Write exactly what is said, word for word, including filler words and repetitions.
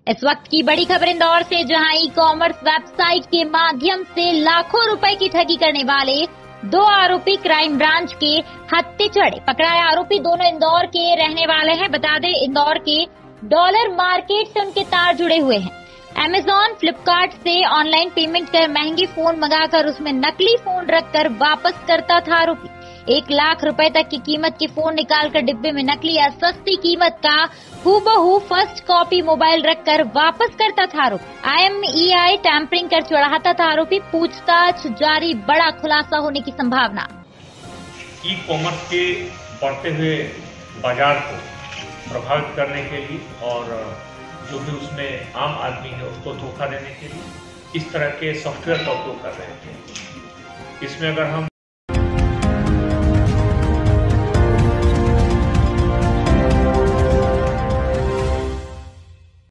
इस वक्त की बड़ी खबर इंदौर से, जहां ई कॉमर्स वेबसाइट के माध्यम से लाखों रुपए की ठगी करने वाले दो आरोपी क्राइम ब्रांच के हत्थे चढ़े। पकड़ाए आरोपी दोनों इंदौर के रहने वाले हैं। बता दें, इंदौर के डॉलर मार्केट से उनके तार जुड़े हुए हैं। अमेजॉन, फ्लिपकार्ट से ऑनलाइन पेमेंट कर महंगे फोन मंगाकर उसमें नकली फोन रखकर वापस करता था आरोपी। एक लाख रुपए तक की कीमत के फोन निकालकर डिब्बे में नकली या सस्ती कीमत का हूबहू फर्स्ट कॉपी मोबाइल रखकर वापस करता था आरोपी। I M E I tampering कर चढ़ाता था आरोपी। पूछताछ जारी, बड़ा खुलासा होने की संभावना। ई कॉमर्स के बढ़ते हुए बाजार को प्रभावित करने के लिए और जो भी उसमें आम आदमी है उसको धोखा देने के लिए इस तरह के सॉफ्टवेयर का उपयोग कर रहे थे। इसमें अगर हम